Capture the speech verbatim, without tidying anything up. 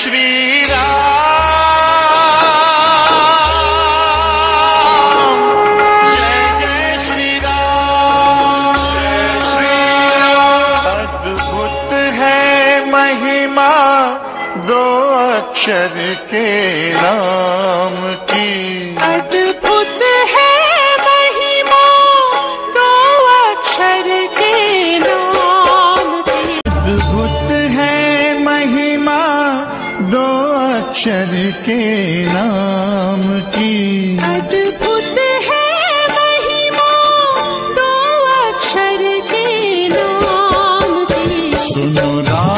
श्री राम, जय जय श्री राम, जय श्री राम। अद्भुत है महिमा दो अक्षर के नाम की, अद्भुत है महिमा दो अक्षर के नाम की, अद्भुत है महिमा दो अक्षर के नाम की, अद्भुत है महिमा दो अक्षर के नाम की। सुनो राम